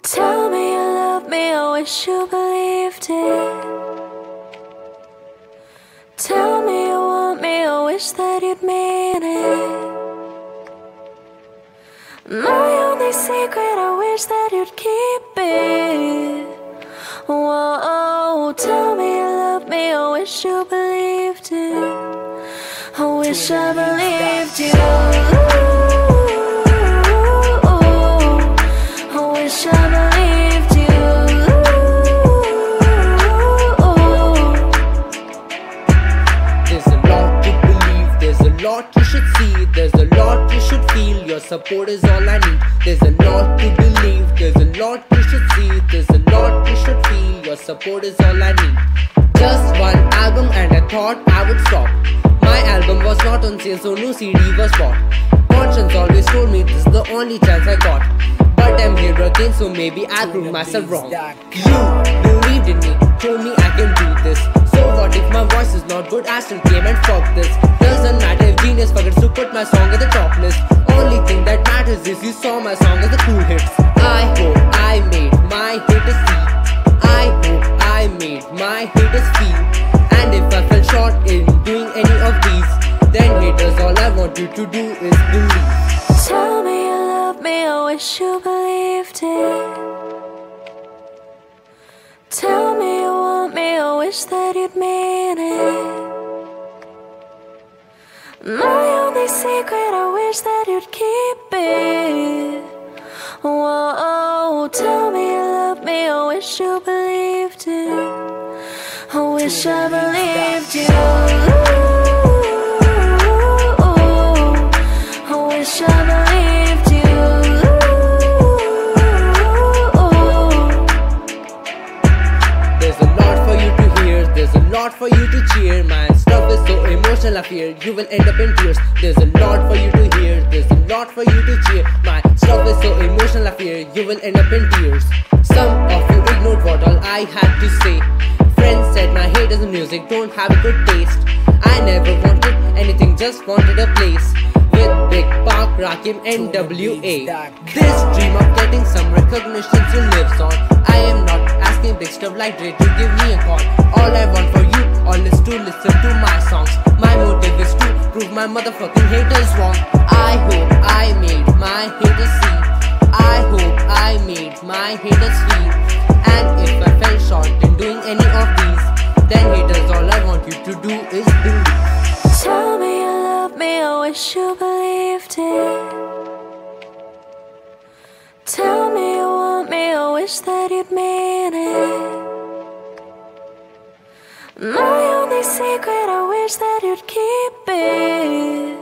Tell me you love me, I wish you believed it. Tell me you want me, I wish that you'd mean it. My only secret, I wish that you'd keep it. Whoa, tell me you love me, I wish you believed it. I wish I believed you. Lot you should see, there's a lot you should feel. Your support is all I need. There's a lot to believe, there's a lot you should see, there's a lot you should feel. Your support is all I need. Just one album and I thought I would stop. My album was not on sale, so no CD was bought. Conscience always told me this is the only chance I got, but I'm here again, so maybe I proved myself wrong. You believed in me, told me I can do this. So what if my voice is not good? I still came and fuck this. Doesn't matter if genius forgets to put my song at the top list. Only thing that matters is you saw my song as the cool hits. I hope I made my haters see. I hope I made my haters feel. And if I fell short in doing any of these, then haters, all I want you to do is believe. Tell me you love me, I wish you believed it. Tell me you want me, I wish that you'd mean it. My only secret, I wish that you'd keep it. Whoa, tell me you love me, I wish you believed it. I wish I believed you. I wish I believed you. There's a lot for you to hear, there's a lot for you to cheer. My stuff is so emotional, I fear you will end up in tears. There's a lot for you to hear, there's a lot for you to cheer. My stuff is so emotional, I fear you will end up in tears. Some of you ignored what all I had to say. Friends said my haters in music don't have a good taste. I never wanted anything, just wanted a place with Big Park, Rakim, NWA. This dream of getting some recognition still lives on. I am not asking big stuff like Dre to give me a call. All I want for you all is to listen to my songs. My motive is to prove my motherfucking haters wrong. I hope I made my haters see. I hope I made my haters feel. And if I fell short in doing any of these, then haters, all I want you to do is believe. Tell me you love me, I wish you believed it. Tell me you want me, I wish that you'd mean it. My only secret, I wish that you'd keep it.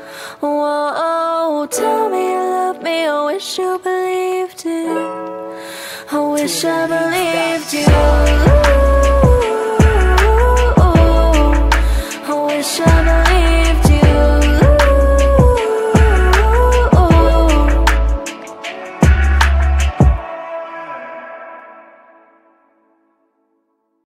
Whoa, tell me you love me, I wish you believed it. I wish I believed you.